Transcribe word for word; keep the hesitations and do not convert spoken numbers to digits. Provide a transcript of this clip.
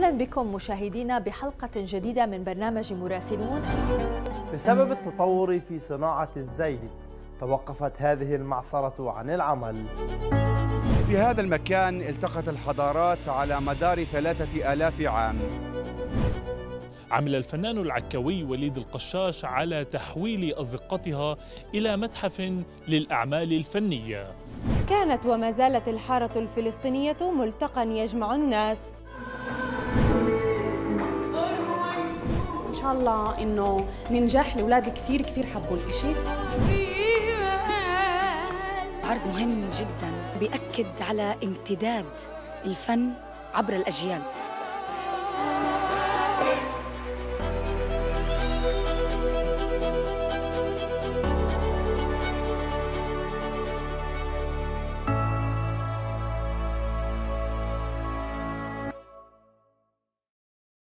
أهلا بكم مشاهدينا بحلقة جديدة من برنامج مراسلون. بسبب التطور في صناعة الزيت توقفت هذه المعصرة عن العمل. في هذا المكان التقت الحضارات على مدار ثلاثة آلاف عام. عمل الفنان العكاوي وليد القشاش على تحويل أزقتها إلى متحف للأعمال الفنية. كانت وما زالت الحارة الفلسطينية ملتقى يجمع الناس. إن شاء الله إنه ننجح. الأولاد كثير كثير حبوا الإشي. عرض مهم جدا بيأكد على امتداد الفن عبر الأجيال.